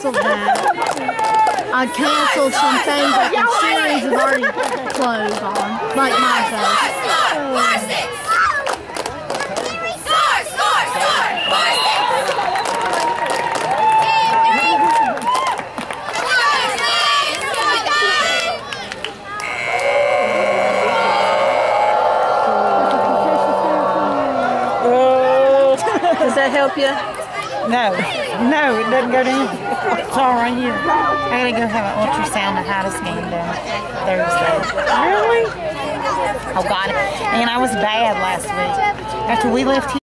I canceled some things that the series have already closed on, like my face. Does that help you? No, it doesn't go down. It's all right here. I gotta go have an ultrasound and hide a scan done Thursday. Really? Oh God, and I was bad last week. After we left here.